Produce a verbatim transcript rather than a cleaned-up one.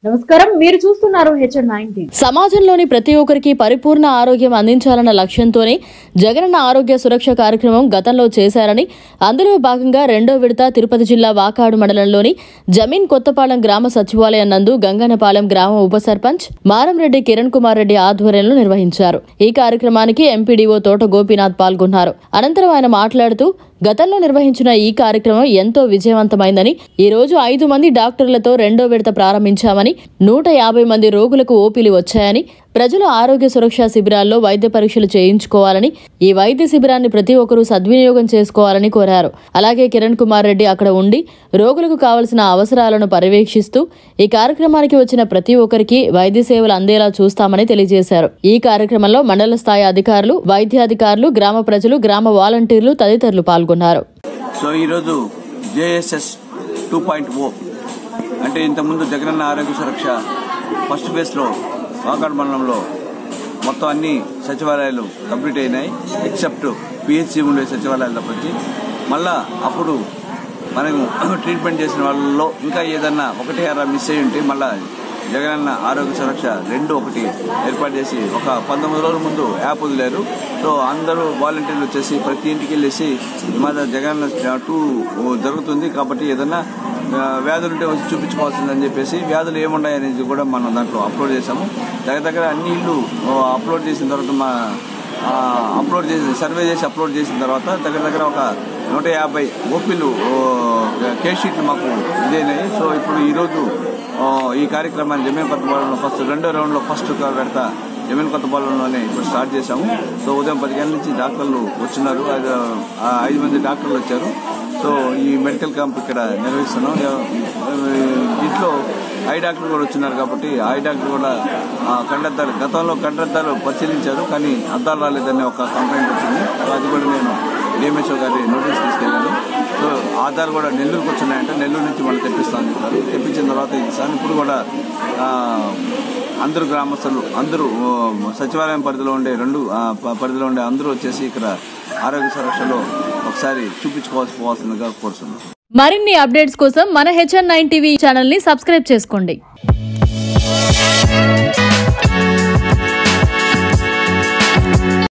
నమస్కారం, మీరు చూస్తున్నారు హెచ్ఎన్ నైన్ టీవీ. సమాజంలోని ప్రతి ఒక్కరికి పరిపూర్ణ ఆరోగ్యం అందించాలన్న లక్ష్యంతోనే జగనన్న ఆరోగ్య సురక్ష కార్యక్రమం గతంలో చేశారని, అందులో భాగంగా రెండో విడత తిరుపతి జిల్లా వాకాడు మండలంలోని జమీన్ కొత్తపాలెం గ్రామ సచివాలయం నందు గంగనపాలెం గ్రామ ఉప సర్పంచ్ మారంరెడ్డి కిరణ్ కుమార్ రెడ్డి ఆధ్వర్యంలో నిర్వహించారు. ఈ కార్యక్రమానికి ఎంపీడీఓ తోట గోపీనాథ్ పాల్గొన్నారు. అనంతరం ఆయన మాట్లాడుతూ, గతంలో నిర్వహించిన ఈ కార్యక్రమం ఎంతో విజయవంతమైందని, ఈ రోజు ఐదు మంది డాక్టర్లతో రెండో విడత ప్రారంభించామని, నూట యాభై మంది రోగులకు ఓపీలు వచ్చాయని, ప్రజలు ఆరోగ్య సురక్ష శిబిరాల్లో వైద్య పరీక్షలు చేయించుకోవాలని, ఈ వైద్య శిబిరాన్ని ప్రతి ఒక్కరూ సద్వినియోగం చేసుకోవాలని కోరారు. అలాగే కిరణ్ కుమార్ రెడ్డి అక్కడ ఉండి రోగులకు కావలసిన అవసరాలను పర్యవేక్షిస్తూ ఈ కార్యక్రమానికి వచ్చిన ప్రతి ఒక్కరికి వైద్య సేవలు అందేలా చూస్తామని తెలియజేశారు. ఈ కార్యక్రమంలో మండల స్థాయి అధికారులు, వైద్యాధికారులు, గ్రామ ప్రజలు, గ్రామ వాలంటీర్లు తదితరులు పాల్గొన్నారు. సో ఈరోజు జేఎస్ఎస్ టూ పాయింట్ ఓ అంటే ఇంతకుముందు జగనన్న ఆరోగ్య సురక్ష ఫస్ట్ ఫేజ్లో వాకాడు మండలంలో మొత్తం అన్ని సచివాలయాలు కంప్లీట్ అయినాయి, ఎక్సెప్ట్ పిహెచ్సి ఉండే సచివాలయాలు తప్పించి. మళ్ళా అప్పుడు మనము ట్రీట్మెంట్ చేసిన వాళ్ళలో ఇంకా ఏదన్నా ఒకటి అరా మిస్ అయ్యి ఉంటే మళ్ళా జగనన్న ఆరోగ్య సురక్ష రెండు ఒకటి ఏర్పాటు చేసి ఒక పంతొమ్మిది రోజుల ముందు యాప్ వదిలేరు. సో అందరూ వాలంటీర్లు వచ్చేసి ప్రతి ఇంటికి వెళ్ళేసి మా జగనన్న టూ జరుగుతుంది కాబట్టి ఏదన్నా వ్యాధులుంటే వచ్చి చూపించుకోవాల్సిందని చెప్పేసి, వ్యాధులు ఏమున్నాయనేది కూడా మనం దాంట్లో అప్లోడ్ చేసాము. దగ్గర దగ్గర అన్ని ఇళ్ళు అప్లోడ్ చేసిన తర్వాత మా అప్లోడ్ చేసి సర్వే చేసి అప్లోడ్ చేసిన తర్వాత దగ్గర దగ్గర ఒక నూట యాభై ఓపీలు కేస్ షీట్లు మాకు ఇదైనాయి. సో ఇప్పుడు ఈరోజు ఈ కార్యక్రమాన్ని జమీన్ కొత్తపాలెంలో ఫస్ట్ రెండో రౌండ్లో ఫస్ట్ పెడతా జమీన్ కొత్తపాలెంలోనే ఇప్పుడు స్టార్ట్ చేశాము. సో ఉదయం పది గంటల నుంచి డాక్టర్లు వచ్చినారు, ఐదు మంది డాక్టర్లు వచ్చారు. సో ఈ మెడికల్ క్యాంప్ ఇక్కడ నిర్వహిస్తున్నాం. దీంట్లో ఐ డాక్టర్ కూడా వచ్చినారు కాబట్టి ఐ డాక్టర్ కూడా కండద్దాలు గతంలో కండద్దాలు పరిశీలించారు కానీ అద్దాలు రాలేదని ఒక కంప్లైంట్ వచ్చింది. సో అది కూడా నేను డిఎంహెచ్ఓ గారి నోటీస్ తీసుకెళ్ళాను. సో ఆధార్ కూడా నెల్లూరుకు వచ్చినాయంటే నెల్లూరు నుంచి మనం తెప్పిస్తామని చెప్పారు. తెప్పించిన తర్వాత ఇస్తాను. ఇప్పుడు కూడా అందరూ గ్రామస్తులు అందరూ సచివాలయం పరిధిలో ఉండే రెండు పరిధిలో ఉండే అందరూ వచ్చేసి ఇక్కడ ఆరోగ్య సురక్షలో ఒకసారి చూపించుకోవాల్సి పోవాల్సిందిగా కోరుతున్నాం. మరిన్ని అప్డేట్స్ కోసం మన హెచ్ఎన్ నైన్ టీవీ ఛానల్ ని సబ్స్క్రైబ్ చేసుకోండి.